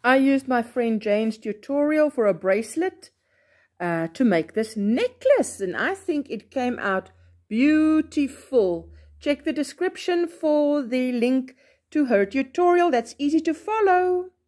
I used my friend Jane's tutorial for a bracelet to make this necklace, and I think it came out beautiful. Check the description for the link to her tutorial. That's easy to follow.